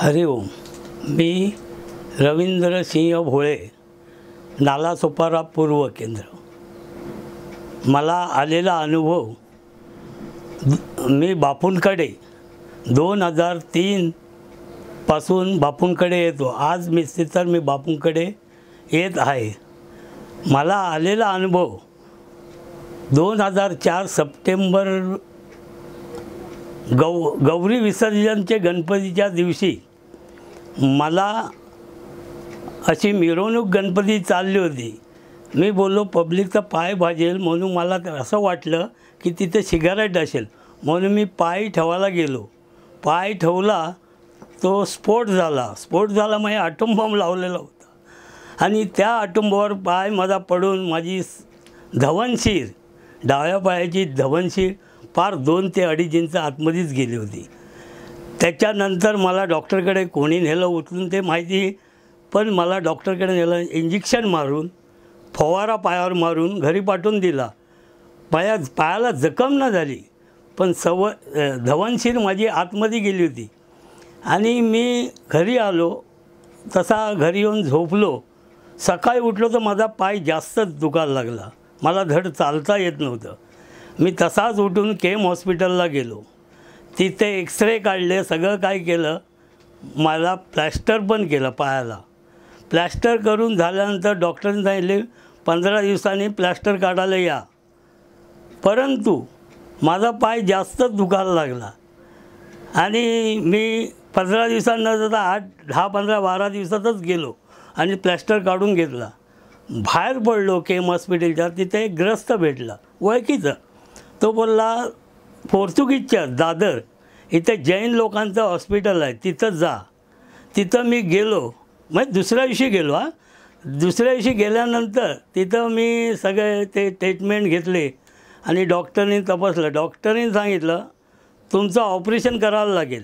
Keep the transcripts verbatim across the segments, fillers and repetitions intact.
हरि ओम. मी रवींद्र सिंह भोळे, नालासोपारा पूर्व केंद्र. मला आलेला अनुभव, मी बापूंकडे दोन हजार तीन पासून बापूंकडे येतो. आज मी तर मी बापूंकडे येत आहे. मला आलेला अनुभव दोन हजार चार सप्टेंबर गौ गौरी विसर्जनचे गणपतीच्या दिवशी मला अशी मिरवणूक गणपती चालली होती. मी बोललो पब्लिकचा पाय भाजेल, म्हणून मला असं वाटलं की तिथे सिगारेट असेल, म्हणून मी पाय ठेवायला गेलो. पाय ठेवला तो स्फोट झाला. स्फोट झाला म्हणजे आटोम बॉम्ब लावलेला होता आणि त्या आटोंबावर पाय माझा पडून माझी धवनशीर, डाव्या पायाची धवनशीर फार दोन ते अडीच इंच आतमध्येच गेली होती. त्याच्यानंतर मला डॉक्टरकडे कोणी नेलं उचलून ते माहिती, पण मला डॉक्टरकडे नेलं, इंजेक्शन मारून फवारा पायावर मारून घरी पाठवून दिला. पाया पायाला जखम न झाली, पण सव धवनशीर माझी आतमध्ये गेली होती. आणि मी घरी आलो, तसा घरी येऊन झोपलो. सकाळी उठलो तर माझा पाय जास्तच दुखायला लागला. मला धड चालता येत नव्हतं. मी तसाच उठून केम हॉस्पिटलला गेलो. तिथे एक्सरे काढले, सगळं काय केलं. मला प्लॅस्टर पण केलं पायाला. प्लॅस्टर करून झाल्यानंतर डॉक्टरांनी सांगितले पंधरा दिवसांनी प्लॅस्टर काढायला या. परंतु माझा पाय जास्तच दुखायला लागला आणि मी पंधरा दिवसांना जाता आठ दहा पंधरा बारा दिवसातच गेलो आणि प्लॅस्टर काढून घेतला. बाहेर पडलो केम हॉस्पिटलच्या. तिथे एक ग्रस्त भेटला ओळखीचा. तो बोलला पोर्तुगीजच्या दादर इथे जैन लोकांचं हॉस्पिटल आहे, तिथं जा. तिथं मी गेलो. मग दुसऱ्या दिवशी गेलो. हां दुसऱ्या दिवशी गेल्यानंतर तिथं मी सगळे ते ट्रीटमेंट घेतले आणि डॉक्टरनी तपासलं. डॉक्टरनी सांगितलं तुमचं ऑपरेशन करावं लागेल.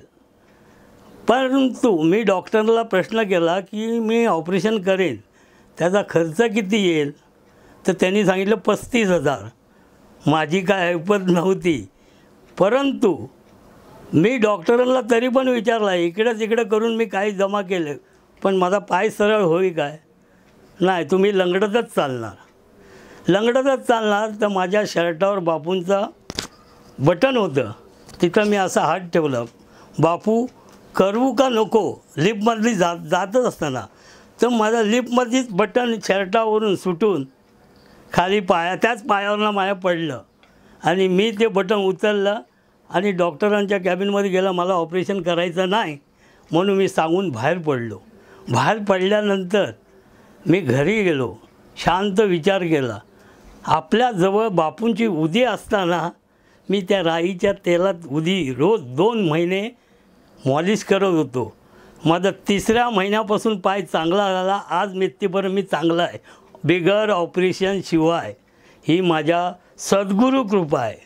परंतु मी डॉक्टरला प्रश्न केला की मी ऑपरेशन करेन, त्याचा खर्च किती येईल? तर त्यांनी सांगितलं पस्तीस हजार. माझी काय ऐपत नव्हती. परंतु मी डॉक्टरांना तरी पण विचारला, इकडं तिकडं करून मी काही जमा केले, पण माझा पाय सरळ होई काय? नाही, तुम्ही लंगडतच चालणार. लंगडतच चालणार. तर माझ्या शर्टावर बापूंचा बटन होतं, तिथं मी असा हात ठेवला. बापू करू का नको? लिफ्टमधली जात जातच असताना तर माझा लिफ्टमध्येच बटन शर्टावरून सुटून खाली पाया त्याच पायावरनं माझ्या पडलं आणि मी ते बटन उचललं आणि डॉक्टरांच्या कॅबिनमध्ये गेलं. मला ऑपरेशन करायचं नाही म्हणून मी सांगून बाहेर पडलो. बाहेर पडल्यानंतर मी घरी गेलो. शांत विचार केला. आपल्याजवळ बापूंची उदी असताना मी त्या राईच्या तेलात उदी रोज दोन महिने मॉलिश करत होतो. माझा तिसऱ्या महिन्यापासून पाय चांगला झाला. आज मित्तीपर्यंत मी चांगला आहे, बिगर ऑपरेशन शिवाय. ही माझ्या सद्गुरू कृपा आहे.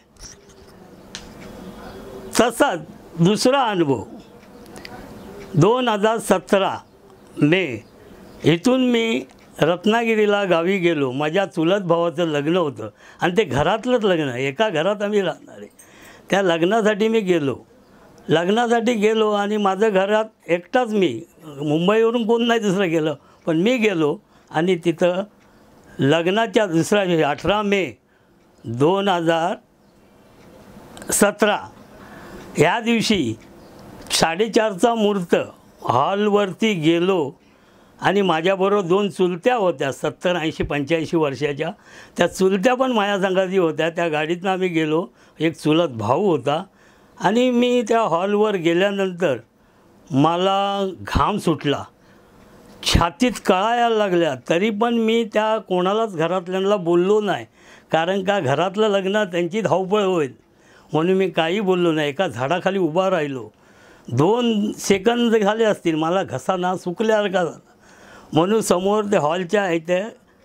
तसाच दुसरा अनुभव दोन हजार सतरा मे इथून मी रत्नागिरीला गावी गेलो. माझ्या चुलत भावाचं लग्न होतं आणि ते घरातलंच लग्न, एका घरात आम्ही राहणार आहे. त्या लग्नासाठी मी गेलो. लग्नासाठी गेलो आणि माझं घरात एकटाच मी, मुंबईवरून कोण नाही दुसरं गेलं, पण मी गेलो आणि तिथं लग्नाच्या दुसऱ्या दिवशी अठरा मे दोन हजार सतरा ह्या दिवशी साडेचारचा मुहूर्त. हॉलवरती गेलो आणि माझ्याबरोबर दोन चुलत्या होत्या, सत्तर ऐंशी पंच्याऐंशी वर्षाच्या. त्या चुलत्या पण माझ्या संगाती होत्या. त्या गाडीतनं आम्ही गेलो. एक चुलत भाऊ होता आणि मी त्या हॉलवर गेल्यानंतर मला घाम सुटला, छातीत कळा यायला लागल्या. तरी पण मी त्या कोणालाच घरातल्यांना बोललो नाही, कारण का घरातलं लग्न त्यांची धावपळ होईल म्हणून मी काही बोललो नाही. एका झाडाखाली उभा राहिलो. दोन सेकंद झाले असतील, मला घसा ना सुकल्यासारखा झाला. म्हणून समोर ते हॉलच्या इथे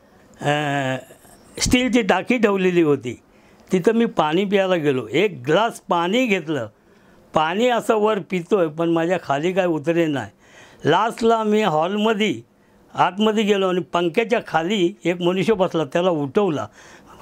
स्टीलची टाकी ठेवलेली होती, तिथं मी पाणी प्यायला गेलो. एक ग्लास पाणी घेतलं. पाणी असं वर पितो आहे, पण माझ्या खाली काय उतरे नाही. लास्टला मी हॉलमध्ये आतमध्ये गेलो आणि पंख्याच्या खाली एक मनुष्य बसला, त्याला उठवला.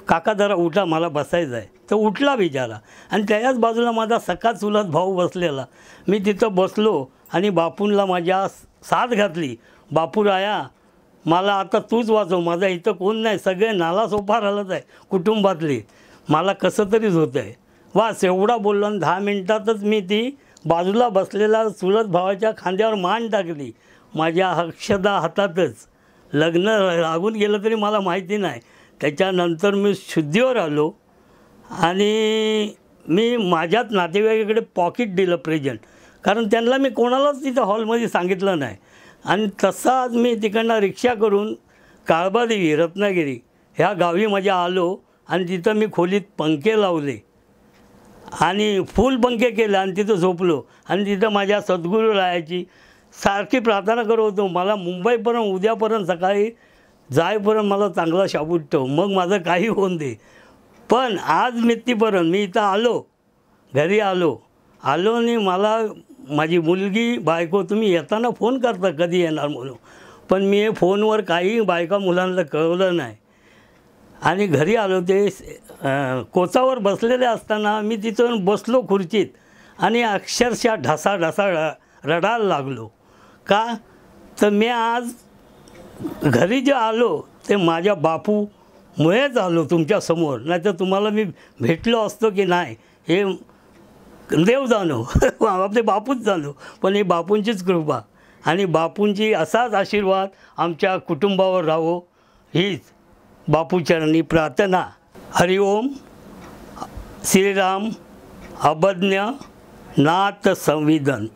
काका जरा उठा, मला बसायचं आहे. तर उठला बिचारा. आणि त्याच्याच बाजूला माझा सखा चुलत भाऊ बसलेला. मी तिथं बसलो आणि बापूंला माझ्या साथ घातली. बापूराया, मला आता तूच वाचव, माझा इथं कोण नाही, सगळे नाला सोपा राहिलंच आहे कुटुंबातली, मला कसं तरीच होतं आहे. वास एवढा बोललो आणि दहा मिनटातच मी ती बाजूला बसलेला चुलत भावाच्या खांद्यावर मान टाकली. माझ्या अक्षदा हातातच लग्न लागून गेलं तरी मला माहिती नाही. त्याच्यानंतर मी शुद्धीवर आलो आणि मी माझ्याच नातेवाईकाकडे पॉकेट दिलं प्रेझेंट, कारण त्यांना मी कोणालाच तिथं हॉलमध्ये सांगितलं नाही. आणि तसाच मी तिकडनं रिक्षा करून काळबादेवी रत्नागिरी ह्या गावी माझ्या आलो आणि तिथं मी खोलीत पंखे लावले आणि फुल पंखे केले आणि तिथं झोपलो. आणि तिथं माझ्या सद्गुरू रायाची सारखी प्रार्थना करत होतो, मला मुंबईपर्यंत उद्यापर्यंत सकाळी जायपर्यंत मला चांगला शाबूत ठेव, मग माझं काही होऊन दे. पण आज मितीपर्यंत मी इथं आलो, घरी आलो आलो आणि मला माझी मुलगी बायको, तुम्ही येताना फोन करता कधी येणार म्हणून, पण मी हे फोनवर काही बायका मुलांना कळवलं नाही. आणि घरी आलो ते कोचावर बसलेले असताना मी तिथून बसलो खुर्चीत आणि अक्षरशः ढसा ढसा रडायला लागलो. का तर मी आज घरी जे आलो ते माझ्या बापूमुळेच आलो तुमच्यासमोर, नाही तर तुम्हाला मी भेटलो असतो की नाही हे देव जाणो, आपले बापूच जाणो. पण हे बापूंचीच कृपा आणि बापूंची असाच आशीर्वाद आमच्या कुटुंबावर राहो हीच बापूचरणी प्रार्थना. हरिओम. श्रीराम अभज्ञ नाथ संविधन.